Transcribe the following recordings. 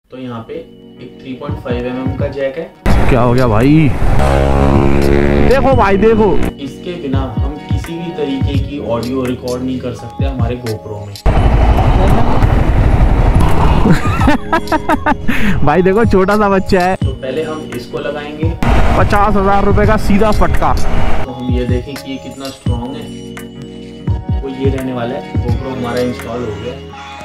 तो यहाँ पे एक 3.5 mm का जैक है। क्या हो गया भाई? देखो भाई देखो, इसके बिना हम किसी भी तरीके की ऑडियो रिकॉर्ड नहीं कर सकते हमारे गोप्रो में। भाई देखो छोटा सा बच्चा है। तो पहले हम इसको लगाएंगे 50,000 रुपए का सीधा फटका। तो हम ये देखें कि ये कितना स्ट्रॉन्ग है। वो ये रहने वाला है। गोप्रो हमारा इंस्टॉल हो गया।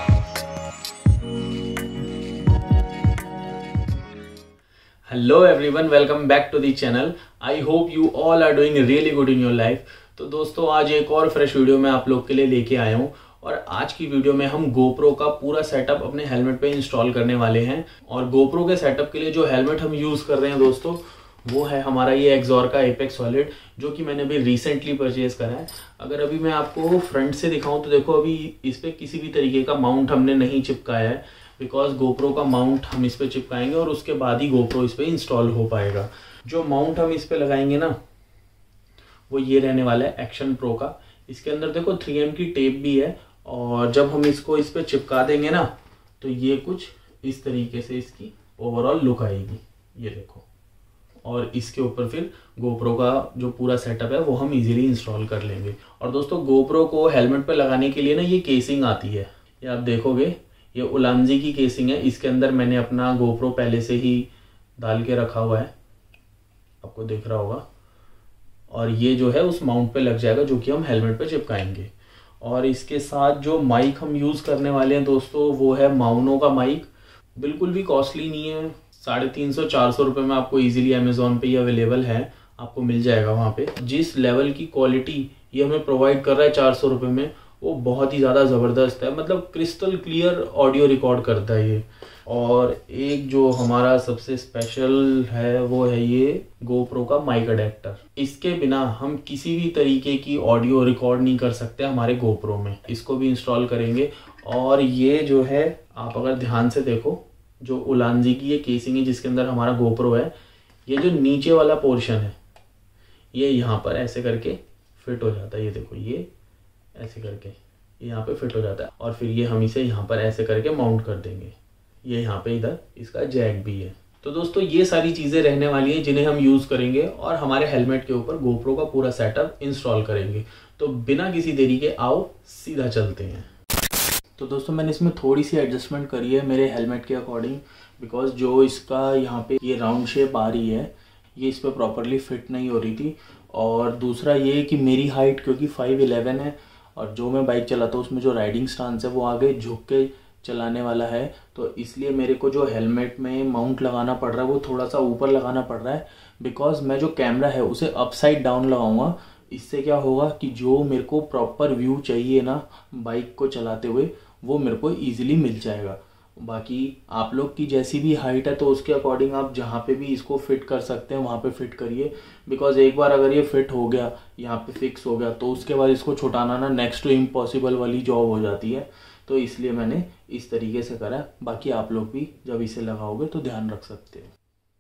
Hello everyone, welcome back to the channel. I hope you all are doing really good in your life. तो दोस्तों, आज एक और फ्रेश वीडियो मैं आप लोग के लिए लेके आया हूँ और आज की वीडियो में हम गोप्रो का पूरा सेटअप अपने हेलमेट पे इंस्टॉल करने वाले हैं। और गोप्रो के सेटअप के लिए जो हेलमेट हम यूज़ कर रहे हैं दोस्तों, वो है हमारा ये एक्सॉर का एपेक्स सॉलिड, जो कि मैंने अभी रिसेंटली परचेज करा है। अगर अभी मैं आपको फ्रंट से दिखाऊं तो देखो, अभी इस पर किसी भी तरीके का माउंट हमने नहीं चिपकाया है, बिकॉज गोप्रो का माउंट हम इस पर चिपकाएंगे और उसके बाद ही गोप्रो इस पर इंस्टॉल हो पाएगा। जो माउंट हम इस पर लगाएंगे ना, वो ये रहने वाला है एक्शन प्रो का। इसके अंदर देखो 3M की टेप भी है और जब हम इसको इस पर चिपका देंगे ना, तो ये कुछ इस तरीके से इसकी ओवरऑल लुक आएगी, ये देखो। और इसके ऊपर फिर गोप्रो का जो पूरा सेटअप है वो हम इजीली इंस्टॉल कर लेंगे। और दोस्तों, गोप्रो को हेलमेट पे लगाने के लिए ना ये केसिंग आती है, ये आप देखोगे, ये उलांजी की केसिंग है। इसके अंदर मैंने अपना गोप्रो पहले से ही डाल के रखा हुआ है, आपको दिख रहा होगा। और ये जो है उस माउंट पे लग जाएगा, जो कि हम हेलमेट पे चिपकाएंगे। और इसके साथ जो माइक हम यूज़ करने वाले हैं दोस्तों, वो है माउनो का माइक। बिल्कुल भी कॉस्टली नहीं है, 350-400 रुपये में आपको इजीली अमेजोन पे ही अवेलेबल है, आपको मिल जाएगा वहाँ पे। जिस लेवल की क्वालिटी ये हमें प्रोवाइड कर रहा है 400 रुपये में, वो बहुत ही ज़्यादा ज़बरदस्त है। मतलब क्रिस्टल क्लियर ऑडियो रिकॉर्ड करता है ये। और एक जो हमारा सबसे स्पेशल है वो है ये गोप्रो का माइक अडेप्टर। इसके बिना हम किसी भी तरीके की ऑडियो रिकॉर्ड नहीं कर सकते हमारे गोप्रो में। इसको भी इंस्टॉल करेंगे। और ये जो है, आप अगर ध्यान से देखो, जो उलांजी की ये केसिंग है जिसके अंदर हमारा गोप्रो है, ये जो नीचे वाला पोर्शन है, ये यहाँ पर ऐसे करके फिट हो जाता है। ये देखो, ये ऐसे करके यहाँ पे फिट हो जाता है। और फिर ये हम इसे यहाँ पर ऐसे करके माउंट कर देंगे। ये यहाँ पे इधर इसका जैक भी है। तो दोस्तों, ये सारी चीज़ें रहने वाली हैं जिन्हें हम यूज़ करेंगे और हमारे हेलमेट के ऊपर गोप्रो का पूरा सेटअप इंस्टॉल करेंगे। तो बिना किसी देरी के आओ सीधा चलते हैं। तो दोस्तों, मैंने इसमें थोड़ी सी एडजस्टमेंट करी है मेरे हेलमेट के अकॉर्डिंग, बिकॉज जो इसका यहाँ पे ये राउंड शेप आ रही है, ये इस पर प्रॉपरली फिट नहीं हो रही थी। और दूसरा ये कि मेरी हाइट क्योंकि 5'11" है और जो मैं बाइक चलाता हूँ उसमें जो राइडिंग स्टांस है वो आगे झुक के चलाने वाला है, तो इसलिए मेरे को जो हेलमेट में माउंट लगाना पड़ रहा है वो थोड़ा सा ऊपर लगाना पड़ रहा है। बिकॉज मैं जो कैमरा है उसे अपसाइड डाउन लगाऊंगा। इससे क्या होगा कि जो मेरे को प्रॉपर व्यू चाहिए ना बाइक को चलाते हुए, वो मेरे को ईजिली मिल जाएगा। बाकी आप लोग की जैसी भी हाइट है तो उसके अकॉर्डिंग आप जहाँ पे भी इसको फिट कर सकते हैं वहाँ पे फिट करिए। बिकॉज एक बार अगर ये फिट हो गया, यहाँ पे फिक्स हो गया, तो उसके बाद इसको छुटाना ना नेक्स्ट टू इम्पॉसिबल वाली जॉब हो जाती है। तो इसलिए मैंने इस तरीके से करा है। बाकी आप लोग भी जब इसे लगाओगे तो ध्यान रख सकते हो।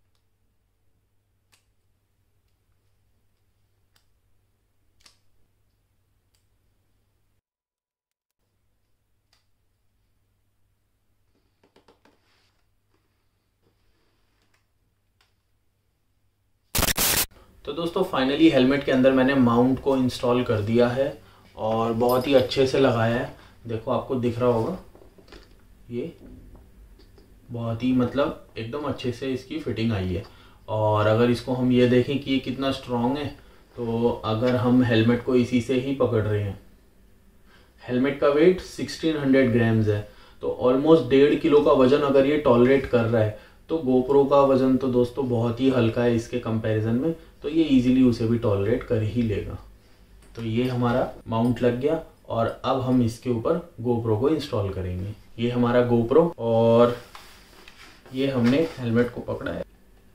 तो दोस्तों, फाइनली हेलमेट के अंदर मैंने माउंट को इंस्टॉल कर दिया है और बहुत ही अच्छे से लगाया है। देखो, आपको दिख रहा होगा, ये बहुत ही मतलब एकदम अच्छे से इसकी फिटिंग आई है। और अगर इसको हम ये देखें कि ये कितना स्ट्रॉन्ग है, तो अगर हम हेलमेट को इसी से ही पकड़ रहे हैं, हेलमेट का वेट 1600 ग्राम्स है, तो ऑलमोस्ट 1.5 किलो का वजन अगर ये टॉलरेट कर रहा है, तो गोप्रो का वजन तो दोस्तों बहुत ही हल्का है इसके कंपैरिजन में, तो ये इजीली उसे भी टॉलरेट कर ही लेगा। तो ये हमारा माउंट लग गया और अब हम इसके ऊपर गोप्रो को इंस्टॉल करेंगे। ये हमारा गोप्रो और ये हमने हेलमेट को पकड़ा है।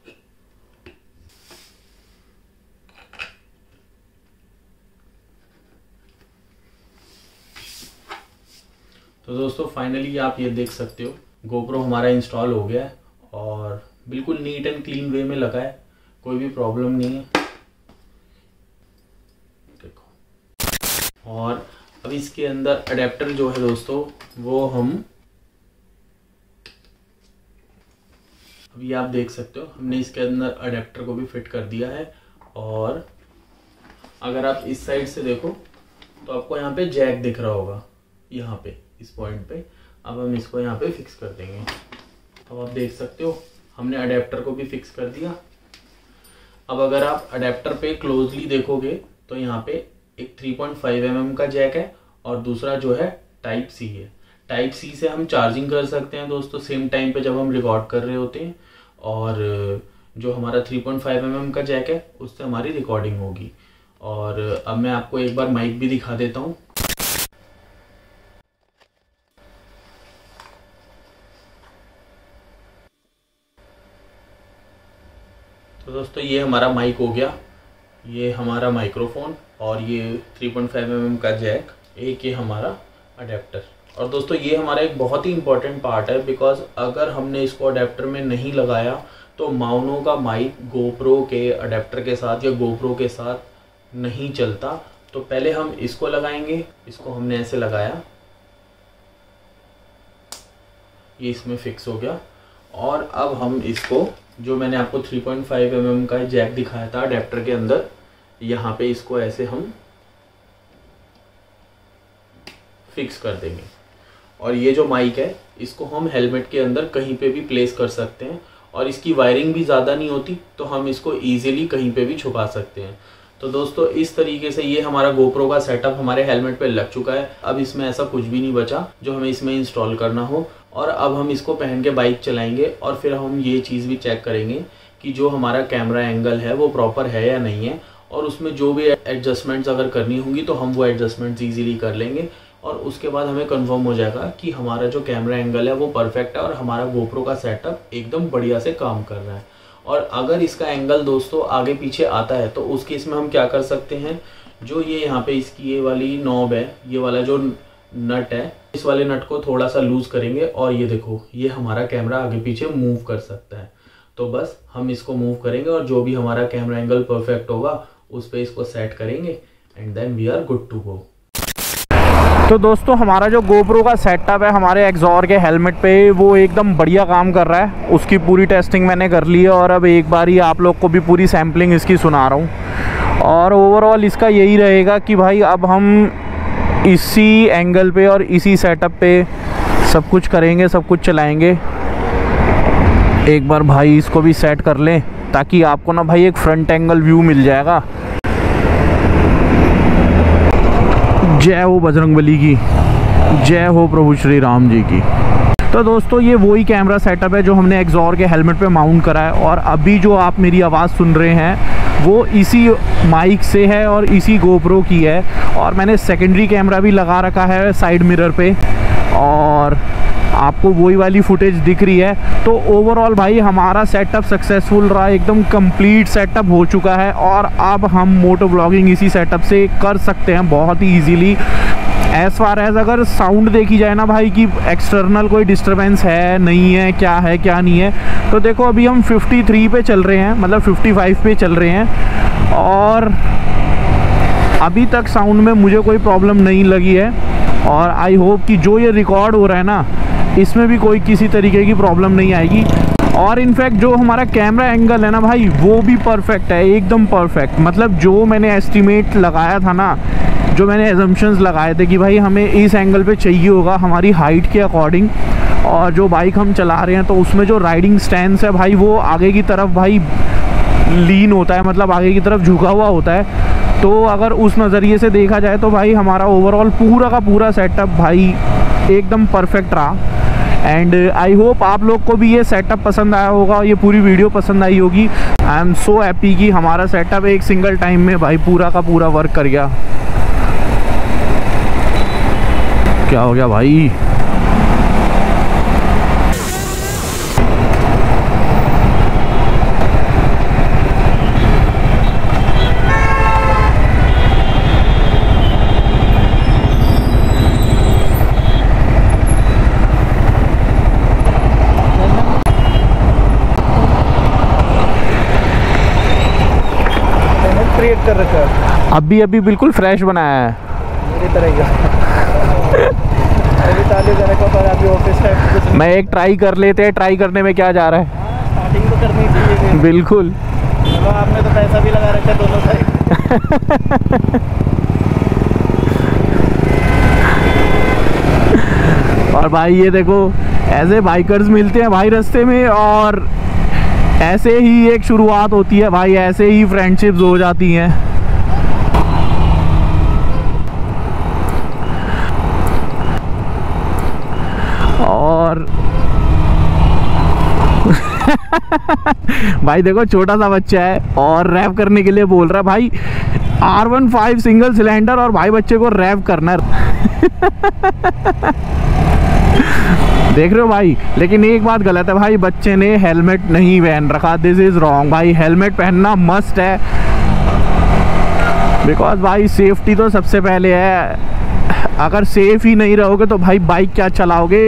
तो दोस्तों, फाइनली आप ये देख सकते हो, गोप्रो हमारा इंस्टॉल हो गया है और बिल्कुल नीट एंड क्लीन वे में लगा है, कोई भी प्रॉब्लम नहीं है। देखो, और अब इसके अंदर अडेप्टर जो है दोस्तों, वो हम अभी आप देख सकते हो हमने इसके अंदर अडेप्टर को भी फिट कर दिया है। और अगर आप इस साइड से देखो तो आपको यहाँ पे जैक दिख रहा होगा, यहाँ पे इस पॉइंट पे। अब हम इसको यहाँ पे फिक्स कर देंगे। अब आप देख सकते हो हमने अडेप्टर को भी फिक्स कर दिया। अब अगर आप अडेप्टर पे क्लोजली देखोगे तो यहाँ पे एक 3.5 mm का जैक है और दूसरा जो है टाइप सी है। टाइप सी से हम चार्जिंग कर सकते हैं दोस्तों सेम टाइम पे जब हम रिकॉर्ड कर रहे होते हैं, और जो हमारा 3.5 mm का जैक है उससे हमारी रिकॉर्डिंग होगी। और अब मैं आपको एक बार माइक भी दिखा देता हूँ। तो दोस्तों ये हमारा माइक हो गया, ये हमारा माइक्रोफोन और ये 3.5 mm का जैक, एक ये हमारा अडेप्टर। और दोस्तों ये हमारा एक बहुत ही इंपॉर्टेंट पार्ट है, बिकॉज अगर हमने इसको अडेप्टर में नहीं लगाया तो माउनो का माइक गोप्रो के अडेप्टर के साथ या गोप्रो के साथ नहीं चलता। तो पहले हम इसको लगाएंगे। इसको हमने ऐसे लगाया, ये इसमें फिक्स हो गया। और अब हम इसको, जो मैंने आपको 3.5 mm का जैक दिखाया था अडेप्टर के अंदर, यहाँ पे इसको ऐसे हम फिक्स कर देंगे। और ये जो माइक है इसको हम हेलमेट के अंदर कहीं पे भी प्लेस कर सकते हैं, और इसकी वायरिंग भी ज़्यादा नहीं होती तो हम इसको ईजिली कहीं पे भी छुपा सकते हैं। तो दोस्तों इस तरीके से ये हमारा गोप्रो का सेटअप हमारे हेलमेट पे लग चुका है। अब इसमें ऐसा कुछ भी नहीं बचा जो हमें इसमें इंस्टॉल करना हो। और अब हम इसको पहन के बाइक चलाएंगे और फिर हम ये चीज़ भी चेक करेंगे कि जो हमारा कैमरा एंगल है वो प्रॉपर है या नहीं है, और उसमें जो भी एडजस्टमेंट्स अगर करनी होंगी तो हम वो एडजस्टमेंट्स ईजिली कर लेंगे। और उसके बाद हमें कंफर्म हो जाएगा कि हमारा जो कैमरा एंगल है वो परफेक्ट है और हमारा गोप्रो का सेटअप एकदम बढ़िया से काम कर रहा है। और अगर इसका एंगल दोस्तों आगे पीछे आता है तो उस केस में हम क्या कर सकते हैं, जो ये यहाँ पे इसकी ये वाली नॉब है, ये वाला जो नट है, इस वाले नट को थोड़ा सा लूज करेंगे और ये देखो ये हमारा कैमरा आगे पीछे मूव कर सकता है। तो बस हम इसको मूव करेंगे और जो भी हमारा कैमरा एंगल परफेक्ट होगा उस पर इसको सेट करेंगे and then we are good to go. तो दोस्तों हमारा जो गोप्रो का सेटअप है हमारे एक्सॉर के हेलमेट पे, वो एकदम बढ़िया काम कर रहा है। उसकी पूरी टेस्टिंग मैंने कर ली है और अब एक बार ही आप लोग को भी पूरी सैम्पलिंग इसकी सुना रहा हूँ। और ओवरऑल इसका यही रहेगा कि भाई अब हम इसी एंगल पे और इसी सेटअप पे सब कुछ करेंगे, सब कुछ चलाएंगे। एक बार भाई इसको भी सेट कर लें ताकि आपको ना भाई एक फ्रंट एंगल व्यू मिल जाएगा। जय हो बजरंगबली की, जय हो प्रभु श्री राम जी की। तो दोस्तों ये वही कैमरा सेटअप है जो हमने एक्सॉर के हेलमेट पे माउंट करा है, और अभी जो आप मेरी आवाज़ सुन रहे हैं वो इसी माइक से है और इसी गोप्रो की है। और मैंने सेकेंडरी कैमरा भी लगा रखा है साइड मिरर पे, और आपको वही वाली फुटेज दिख रही है। तो ओवरऑल भाई हमारा सेटअप सक्सेसफुल रहा, एकदम कंप्लीट सेटअप हो चुका है। और अब हम मोटो ब्लॉगिंग इसी सेटअप से कर सकते हैं बहुत ही ईजीली। एज फार एज अगर साउंड देखी जाए ना भाई कि एक्सटर्नल कोई डिस्टर्बेंस है नहीं है, क्या नहीं है, तो देखो अभी हम 53 पे चल रहे हैं, मतलब 55 पे चल रहे हैं, और अभी तक साउंड में मुझे कोई प्रॉब्लम नहीं लगी है। और आई होप कि जो ये रिकॉर्ड हो रहा है ना इसमें भी कोई किसी तरीके की प्रॉब्लम नहीं आएगी। और इनफैक्ट जो हमारा कैमरा एंगल है ना भाई वो भी परफेक्ट है, एकदम परफेक्ट। मतलब जो मैंने एस्टिमेट लगाया था ना, जो मैंने एजम्पशंस लगाए थे कि भाई हमें इस एंगल पे चाहिए होगा हमारी हाइट के अकॉर्डिंग, और जो बाइक हम चला रहे हैं तो उसमें जो राइडिंग स्टैंस है भाई वो आगे की तरफ भाई लीन होता है, मतलब आगे की तरफ झुका हुआ होता है। तो अगर उस नज़रिए से देखा जाए तो भाई हमारा ओवरऑल पूरा का पूरा सेटअप भाई एकदम परफेक्ट रहा। एंड आई होप आप लोग को भी ये सेटअप पसंद आया होगा, ये पूरी वीडियो पसंद आई होगी। आई एम सो हैप्पी कि हमारा सेटअप एक सिंगल टाइम में भाई पूरा का पूरा वर्क कर गया। क्या हो गया भाई? क्रिएट कर रखा है, अभी बिल्कुल फ्रेश बनाया है मेरी तरह का। अभी चालू करने को पर अभी ऑफिस है। मैं एक ट्राई कर लेते हैं, ट्राई करने में क्या जा रहा है। स्टार्टिंग तो करनी चाहिए। बिल्कुल। चलो आपने तो पैसा भी लगा रखा है दोनों साइड। और भाई ये देखो ऐसे बाइकर्स मिलते हैं भाई रास्ते में, और ऐसे ही एक शुरुआत होती है भाई, ऐसे ही फ्रेंडशिप्स हो जाती हैं। और भाई देखो छोटा सा बच्चा है और रैप करने के लिए बोल रहा है भाई, R15 सिंगल सिलेंडर, और भाई बच्चे को रैप करना है। देख रहे हो भाई, लेकिन एक बात गलत है भाई, बच्चे ने हेलमेट नहीं पहन रखा। दिस इज रॉन्ग भाई, हेलमेट पहनना मस्ट है, बिकॉज भाई सेफ्टी तो सबसे पहले है। अगर सेफ ही नहीं रहोगे तो भाई बाइक क्या चलाओगे।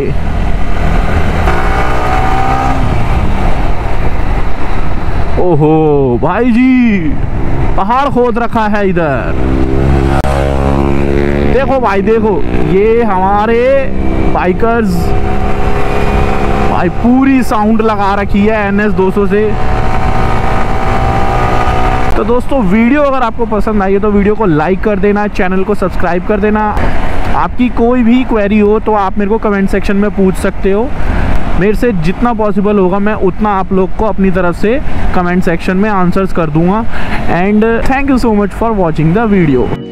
ओहो भाई जी, पहाड़ खोद रखा है इधर। देखो भाई देखो, ये हमारे बाइकर्स भाई पूरी साउंड लगा रखी है NS 200 से। तो दोस्तों वीडियो अगर आपको पसंद आई है तो वीडियो को लाइक कर देना, चैनल को सब्सक्राइब कर देना। आपकी कोई भी क्वेरी हो तो आप मेरे को कमेंट सेक्शन में पूछ सकते हो। मेरे से जितना पॉसिबल होगा मैं उतना आप लोग को अपनी तरफ से कमेंट सेक्शन में आंसर्स कर दूंगा। And thank you so much for watching the video.